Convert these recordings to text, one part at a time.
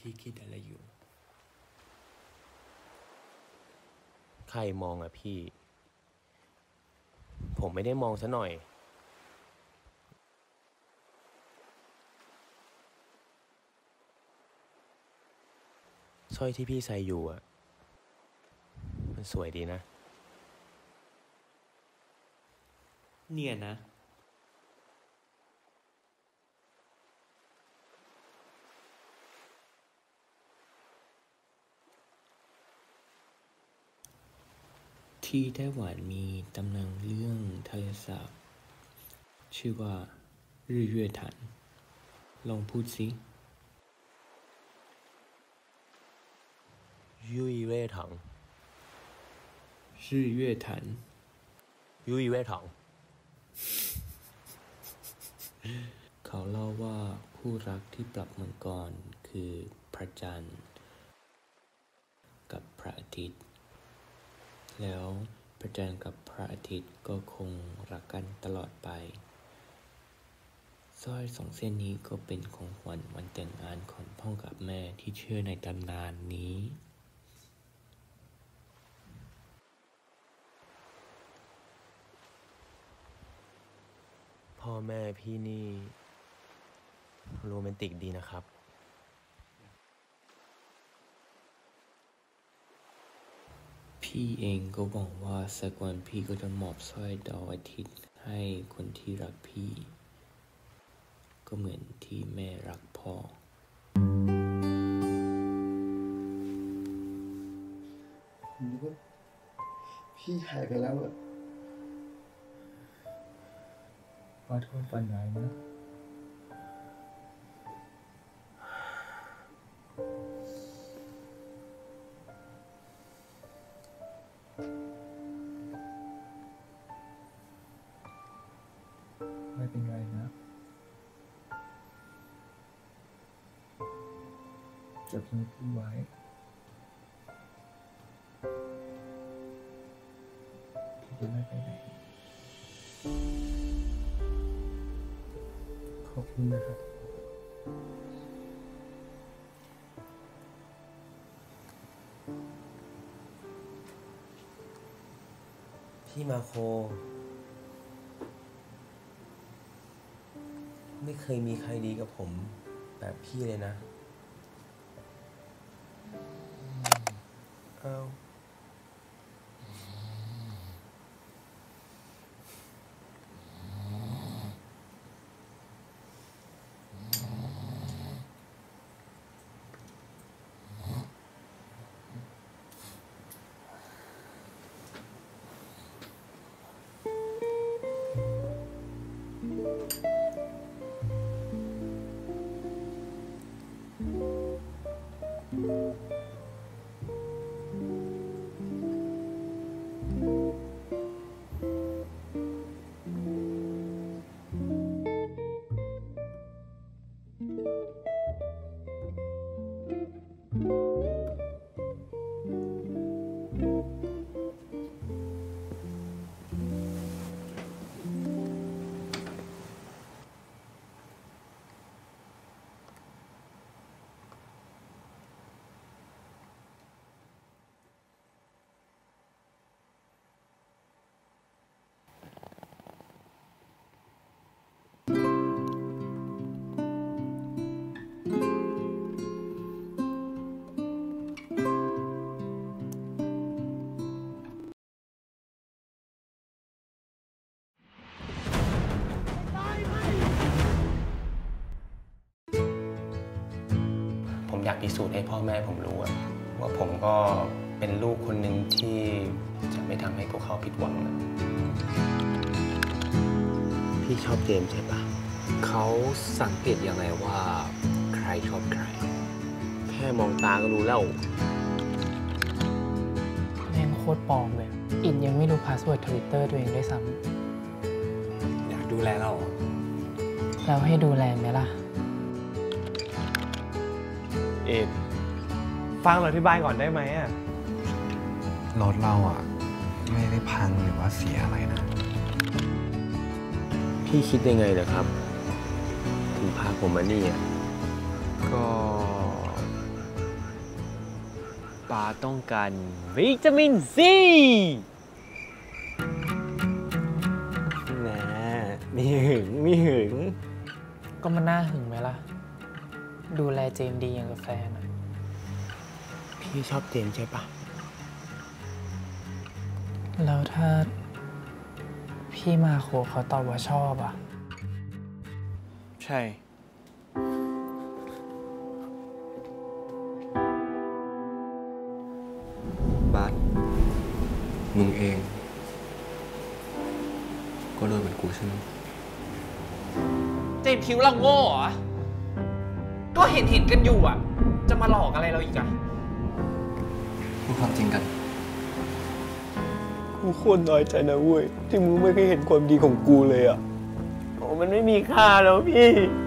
พี่คิดอะไรอยู่ใครมองอะพี่ ผมไม่ได้มองซะหน่อยสร้อยที่พี่ใส่อยู่อะมันสวยดีนะเนี่ยนะที่ไต้หวันมีตำนานเรื่องทะเลสาบชื่อว่า日月潭ลองพูดสิยุยเว่ถัง日月潭ยุยเว่ถังเขาเล่าว่าคู่รักที่ปรับมังกรคือพระจันทร์กับพระอาทิตย์แล้วพระจันทร์กับพระอาทิตย์ก็คงรักกันตลอดไปสร้อยสองเส้นนี้ก็เป็นของขวัญวันแต่งงานของพ่อกับแม่ที่เชื่อในตำนานนี้พ่อแม่พี่นี่โรแมนติกดีนะครับพี่เองก็หวังว่าสักวันพี่ก็จะมอบสร้อยดาวอาทิตย์ให้คนที่รักพี่ก็เหมือนที่แม่รักพ่อผมนึกว่าพี่หายไปแล้วอะขอโทษปัญหานะไม่เป็นไรนะจับมือพี่ไว้พี่จะไม่ไปไหนขอบคุณนะครับพี่มาโคไม่เคยมีใครดีกับผมแบบพี่เลยนะอ้าวผมอยากพิสูจน์ให้พ่อแม่ผมรู้ว่าผมก็เป็นลูกคนหนึ่งที่จะไม่ทำให้พวกเขาผิดหวังพี่ชอบเจมส์ใช่ปะเขาสังเกตยังไงว่าใครชอบใครแค่มองตาก็รู้แล้วแม่งโคตรปลอมเลยอินยังไม่รู้พาสเวิร์ด Twitter ตัวเองด้วยซ้อยากดูแลเราำแล้วให้ดูแลไหมล่ะเอกฟังเราอธิบายก่อนได้ไหมอะรถเราอะไม่ได้พังหรือว่าเสียอะไรนะพี่คิดยังไงเหรอครับถึงพาผมมานี่ก็ปาต้องการวิตามินซีนะมีหึงก็มันน่าหึงไหมล่ะ ดูแลเจนดีอย่างกับแฟนอะพี่ชอบเจนใช่ปะแล้วถ้า พี่มาโคเขาตอบว่าชอบอะใช่บัสมึงเอง ก็โดนเหมือนกูใช่ไหมเจนคิ้วเราโง่เหรอ ก็เห็นกันอยู่อะจะมาหลอกอะไรเราอีกอะพูดความจริงกันกูโคตรน้อยใจนะเว้ยที่มึงไม่เคยเห็นความดีของกูเลยอ่ะโอ้มันไม่มีค่าแล้วพี่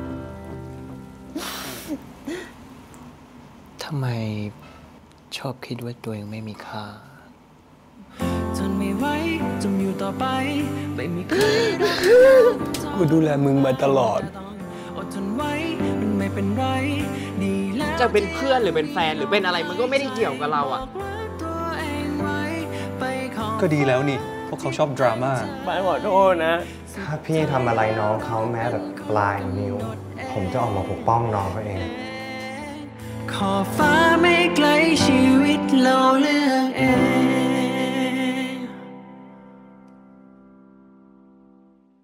ทำไมชอบคิดว่าตัวเองไม่มีค่าทนไม่ไหวจมอยู่ต่อไปไม่มีใครกูดูแลมึงมาตลอดอดทนไว้มันไม่เป็นไรดีแล้วจะเป็นเพื่อนหรือเป็นแฟนหรือเป็นอะไรมันก็ไม่ได้เกี่ยวกับเราอะตัวเองไว้ไปขอก็ดีแล้วนี่ พวกเขาชอบดราม่าบ้านขอโทษนะถ้าพี่ทำอะไรน้องเขาแม้แบบปลายนิ้ว ผมจะออกมาปกป้องน้องเขาเองขอบฟ้าไม่ไกลชีวิตเราเลือกเอง